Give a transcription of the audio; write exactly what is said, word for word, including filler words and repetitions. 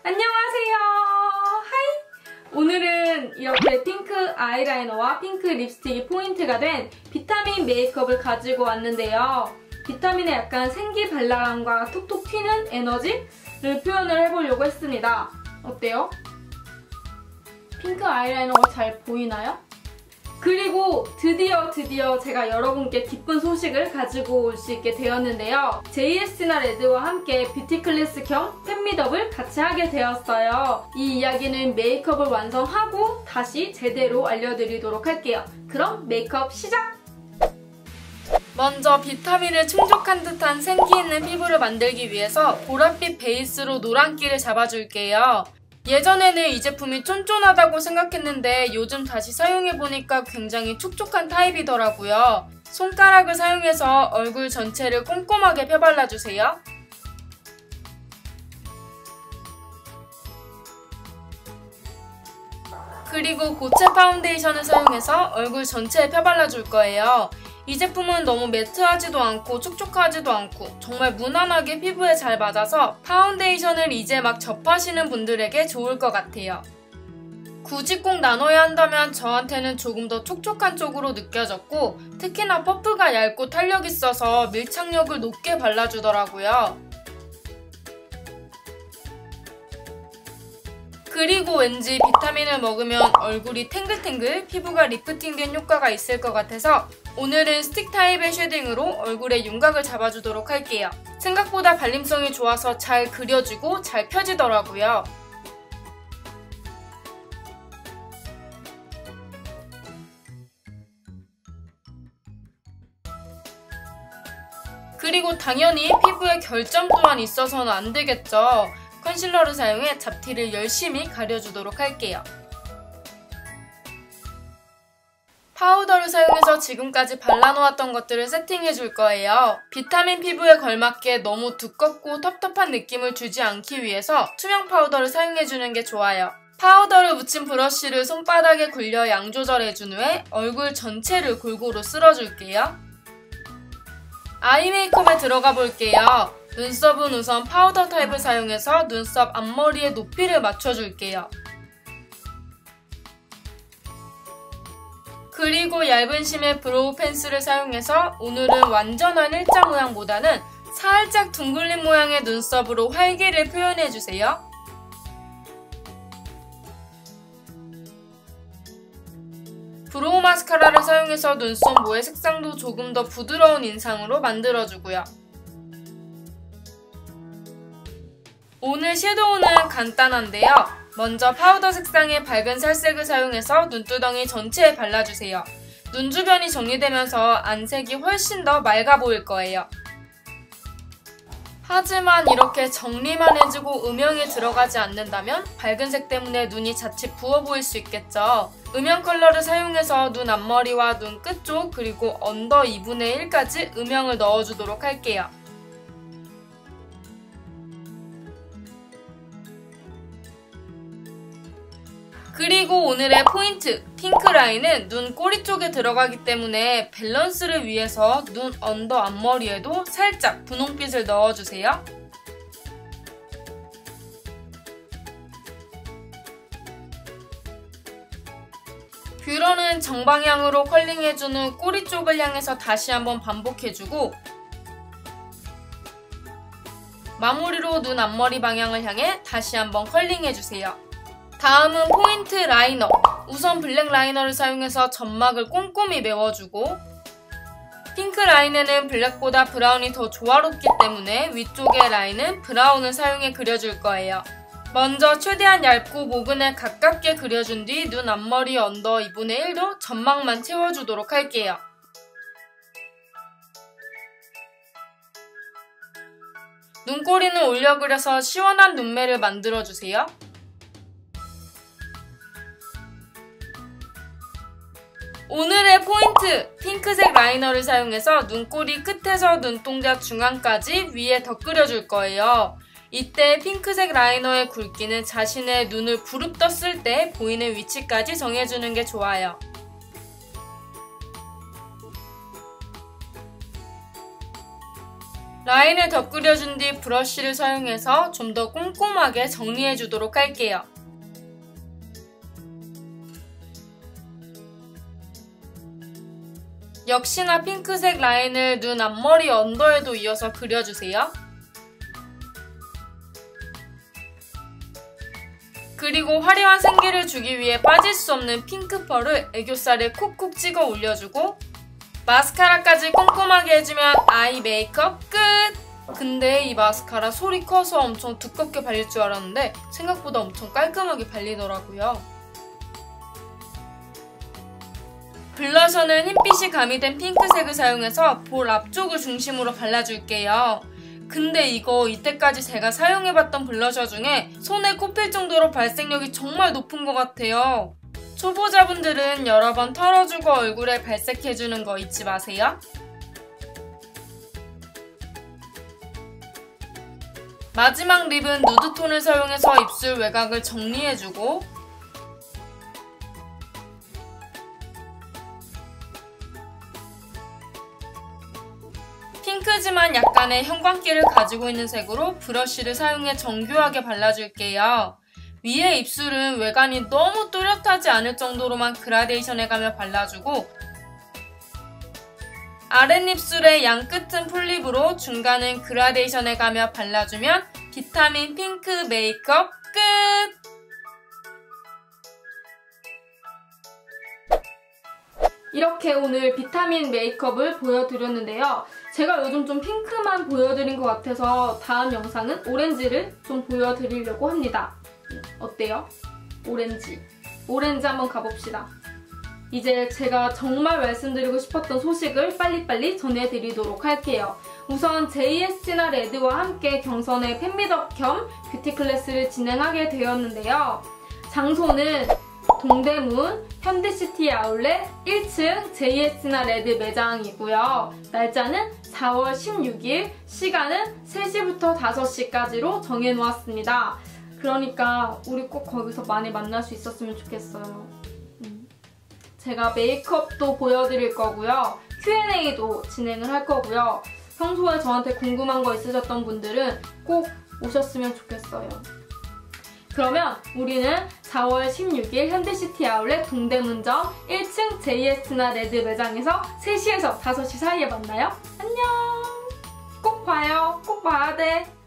안녕하세요. 하이! 오늘은 이렇게 핑크 아이라이너와 핑크 립스틱이 포인트가 된 비타민 메이크업을 가지고 왔는데요. 비타민의 약간 생기발랄함과 톡톡 튀는 에너지를 표현을 해보려고 했습니다. 어때요? 핑크 아이라이너가 잘 보이나요? 그리고 드디어 드디어 제가 여러분께 기쁜 소식을 가지고 올 수 있게 되었는데요. 제이에스씨나 레드와 함께 뷰티 클래스 겸 팬미업을 같이 하게 되었어요. 이 이야기는 메이크업을 완성하고 다시 제대로 알려드리도록 할게요. 그럼 메이크업 시작! 먼저 비타민을 충족한 듯한 생기 있는 피부를 만들기 위해서 보랏빛 베이스로 노란기를 잡아줄게요. 예전에는 이 제품이 쫀쫀하다고 생각했는데 요즘 다시 사용해보니까 굉장히 촉촉한 타입이더라고요. 손가락을 사용해서 얼굴 전체를 꼼꼼하게 펴발라주세요. 그리고 고체 파운데이션을 사용해서 얼굴 전체에 펴발라줄 거예요. 이 제품은 너무 매트하지도 않고 촉촉하지도 않고 정말 무난하게 피부에 잘 맞아서 파운데이션을 이제 막 접하시는 분들에게 좋을 것 같아요. 굳이 꼭 나눠야 한다면 저한테는 조금 더 촉촉한 쪽으로 느껴졌고 특히나 퍼프가 얇고 탄력 있어서 밀착력을 높게 발라주더라고요. 그리고 왠지 비타민을 먹으면 얼굴이 탱글탱글 피부가 리프팅된 효과가 있을 것 같아서 오늘은 스틱 타입의 쉐딩으로 얼굴에 윤곽을 잡아주도록 할게요. 생각보다 발림성이 좋아서 잘 그려지고 잘 펴지더라고요. 그리고 당연히 피부에 결점 또한 있어서는 안 되겠죠. 컨실러를 사용해 잡티를 열심히 가려주도록 할게요. 파우더를 사용해서 지금까지 발라놓았던 것들을 세팅해줄 거예요. 비타민 피부에 걸맞게 너무 두껍고 텁텁한 느낌을 주지 않기 위해서 투명 파우더를 사용해주는 게 좋아요. 파우더를 묻힌 브러쉬를 손바닥에 굴려 양 조절해준 후에 얼굴 전체를 골고루 쓸어줄게요. 아이 메이크업에 들어가 볼게요. 눈썹은 우선 파우더 타입을 사용해서 눈썹 앞머리의 높이를 맞춰줄게요. 그리고 얇은 심의 브로우 펜슬을 사용해서 오늘은 완전한 일자 모양보다는 살짝 둥글린 모양의 눈썹으로 활기를 표현해주세요. 브로우 마스카라를 사용해서 눈썹 모의 색상도 조금 더 부드러운 인상으로 만들어주고요. 오늘 섀도우는 간단한데요. 먼저 파우더 색상의 밝은 살색을 사용해서 눈두덩이 전체에 발라주세요. 눈 주변이 정리되면서 안색이 훨씬 더 맑아 보일 거예요. 하지만 이렇게 정리만 해주고 음영이 들어가지 않는다면 밝은 색 때문에 눈이 자칫 부어 보일 수 있겠죠. 음영 컬러를 사용해서 눈 앞머리와 눈 끝쪽 그리고 언더 이분의 일까지 음영을 넣어주도록 할게요. 그리고 오늘의 포인트! 핑크 라인은 눈 꼬리 쪽에 들어가기 때문에 밸런스를 위해서 눈 언더 앞머리에도 살짝 분홍빛을 넣어주세요. 뷰러는 정방향으로 컬링해준 후 꼬리 쪽을 향해서 다시 한번 반복해주고 마무리로 눈 앞머리 방향을 향해 다시 한번 컬링해주세요. 다음은 포인트 라이너. 우선 블랙 라이너를 사용해서 점막을 꼼꼼히 메워주고 핑크 라인에는 블랙보다 브라운이 더 조화롭기 때문에 위쪽의 라인은 브라운을 사용해 그려줄 거예요. 먼저 최대한 얇고 모근에 가깝게 그려준 뒤 눈 앞머리 언더 이분의 일도 점막만 채워주도록 할게요. 눈꼬리는 올려 그려서 시원한 눈매를 만들어주세요. 오늘의 포인트! 핑크색 라이너를 사용해서 눈꼬리 끝에서 눈동자 중앙까지 위에 덧그려줄 거예요. 이때 핑크색 라이너의 굵기는 자신의 눈을 부릅떴을 때 보이는 위치까지 정해주는 게 좋아요. 라인을 더 그려준 뒤 브러쉬를 사용해서 좀 더 꼼꼼하게 정리해주도록 할게요. 역시나 핑크색 라인을 눈 앞머리 언더에도 이어서 그려주세요. 그리고 화려한 생기를 주기 위해 빠질 수 없는 핑크 펄을 애교살에 콕콕 찍어 올려주고 마스카라까지 꼼꼼하게 해주면 아이 메이크업 끝! 근데 이 마스카라 솔이 커서 엄청 두껍게 발릴 줄 알았는데 생각보다 엄청 깔끔하게 발리더라고요. 블러셔는 흰빛이 가미된 핑크색을 사용해서 볼 앞쪽을 중심으로 발라줄게요. 근데 이거 이때까지 제가 사용해봤던 블러셔 중에 손에 꼽힐 정도로 발색력이 정말 높은 것 같아요. 초보자분들은 여러 번 털어주고 얼굴에 발색해주는 거 잊지 마세요. 마지막 립은 누드톤을 사용해서 입술 외곽을 정리해주고 핑크지만 약간의 형광기를 가지고 있는 색으로 브러쉬를 사용해 정교하게 발라줄게요. 위에 입술은 외관이 너무 또렷하지 않을 정도로만 그라데이션해가며 발라주고 아랫입술의 양끝은 풀립으로 중간은 그라데이션해가며 발라주면 비타민 핑크 메이크업 끝! 이렇게 오늘 비타민 메이크업을 보여드렸는데요. 제가 요즘 좀 핑크만 보여드린 것 같아서 다음 영상은 오렌지를 좀 보여드리려고 합니다. 어때요? 오렌지. 오렌지 한번 가봅시다. 이제 제가 정말 말씀드리고 싶었던 소식을 빨리빨리 전해드리도록 할게요. 우선 제이에스티나 레드와 함께 경선의 팬미덕 겸 뷰티 클래스를 진행하게 되었는데요. 장소는 동대문 현대시티 아울렛 일 층 제이에스티나 레드 매장이고요. 날짜는 사월 십육일, 시간은 세 시부터 다섯 시까지로 정해놓았습니다. 그러니까 우리 꼭 거기서 많이 만날 수 있었으면 좋겠어요. 음. 제가 메이크업도 보여드릴 거고요. 큐 앤 에이도 진행을 할 거고요. 평소에 저한테 궁금한 거 있으셨던 분들은 꼭 오셨으면 좋겠어요. 그러면 우리는 사월 십육일 현대시티 아울렛 동대문점 일 층 제이에스티나 레드 매장에서 세 시에서 다섯 시 사이에 만나요. 안녕! 꼭 봐요. 꼭 봐야 돼.